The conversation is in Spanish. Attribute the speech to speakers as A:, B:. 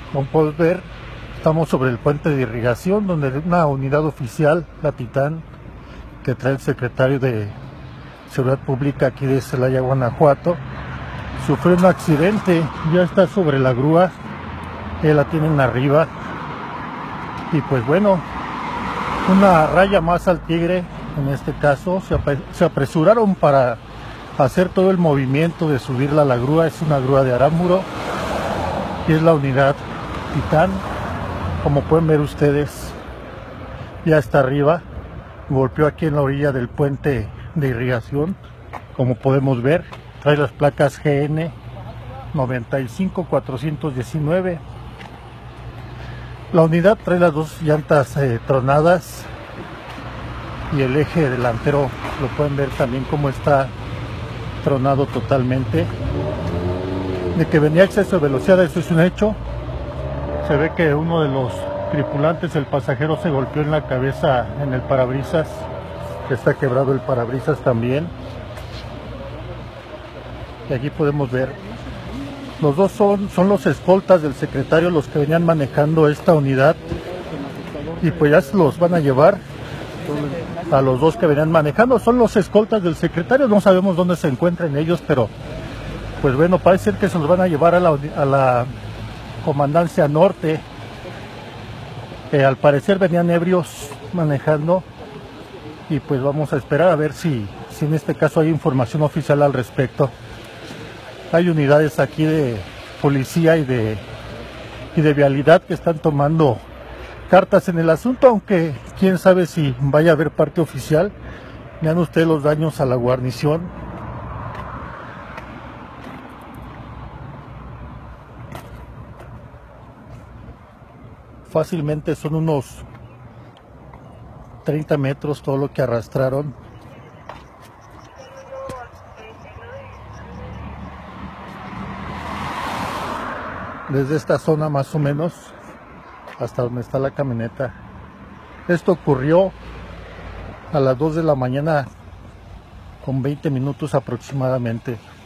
A: Como puedes ver, estamos sobre el puente de irrigación, donde una unidad oficial, la Titán, que trae el secretario de Seguridad Pública aquí de Celaya, Guanajuato, sufrió un accidente. Ya está sobre la grúa, la tienen arriba, y pues bueno, una raya más al tigre. En este caso se apresuraron para hacer todo el movimiento de subirla a la grúa. Es una grúa de Aramburo y es la unidad Titán. Como pueden ver ustedes, ya está arriba, golpeó aquí en la orilla del puente de irrigación. Como podemos ver, trae las placas GN 95419. La unidad trae las dos llantas tronadas, y el eje delantero lo pueden ver también como está tronado totalmente. De que venía a exceso de velocidad, eso es un hecho. Se ve que uno de los tripulantes, el pasajero, se golpeó en la cabeza en el parabrisas. Está quebrado el parabrisas también. Y aquí podemos ver, los dos son los escoltas del secretario, los que venían manejando esta unidad, y pues ya se los van a llevar a los dos que venían manejando. Son los escoltas del secretario, no sabemos dónde se encuentran ellos, pero pues bueno, parece ser que se los van a llevar a la comandancia norte. Al parecer venían ebrios manejando, y pues vamos a esperar a ver si en este caso hay información oficial al respecto. Hay unidades aquí de policía y de vialidad que están tomando cartas en el asunto, aunque quién sabe si vaya a haber parte oficial. Vean ustedes los daños a la guarnición. Fácilmente son unos 30 metros todo lo que arrastraron. Desde esta zona más o menos hasta donde está la camioneta. Esto ocurrió a las 2 de la mañana con 20 minutos aproximadamente.